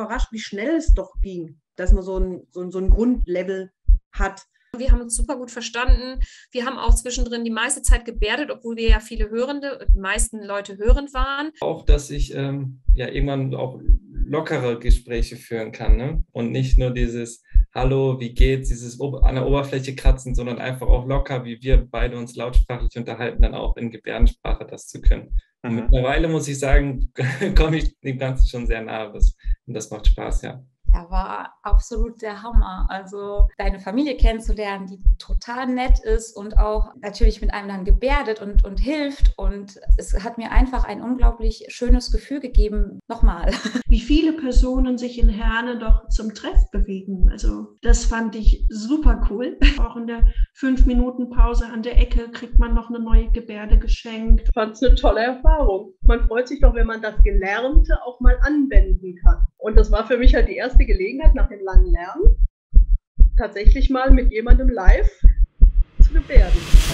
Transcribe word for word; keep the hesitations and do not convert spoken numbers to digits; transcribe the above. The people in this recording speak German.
überrascht, wie schnell es doch ging, dass man so ein, so ein, so ein Grundlevel hat. Wir haben uns super gut verstanden. Wir haben auch zwischendrin die meiste Zeit gebärdet, obwohl wir ja viele Hörende, die meisten Leute hörend waren. Auch, dass ich ähm, ja irgendwann auch lockere Gespräche führen kann, ne? Und nicht nur dieses Hallo, wie geht's, dieses an der Oberfläche kratzen, sondern einfach auch locker, wie wir beide uns lautsprachlich unterhalten, dann auch in Gebärdensprache das zu können. Und mhm. mittlerweile muss ich sagen, komme ich dem Ganzen schon sehr nahe. Das, und das macht Spaß, ja. Ja, war absolut der Hammer. Also deine Familie kennenzulernen, die total nett ist und auch natürlich mit einem dann gebärdet und, und hilft. Und es hat mir einfach ein unglaublich schönes Gefühl gegeben. Nochmal. Wie viele Personen sich in Herne doch zum Treff bewegen. Also das fand ich super cool. Auch in der fünf Minuten Pause an der Ecke kriegt man noch eine neue Gebärde geschenkt. Ich fand es eine tolle Erfahrung. Man freut sich doch, wenn man das Gelernte auch mal anwenden kann. Und das war für mich halt die erste Gelegenheit nach dem langen Lernen, tatsächlich mal mit jemandem live zu gebärden.